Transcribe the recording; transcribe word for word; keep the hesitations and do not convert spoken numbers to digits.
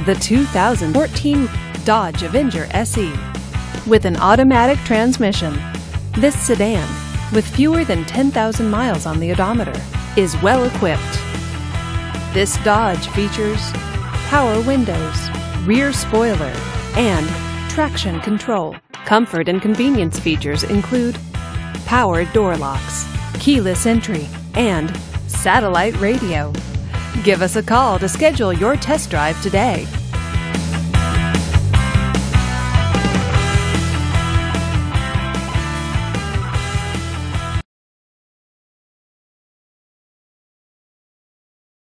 the two thousand fourteen Dodge Avenger S E. With an automatic transmission, this sedan, with fewer than ten thousand miles on the odometer, is well equipped. This Dodge features power windows, rear spoiler, and traction control. Comfort and convenience features include power door locks, keyless entry, and satellite radio. Give us a call to schedule your test drive today.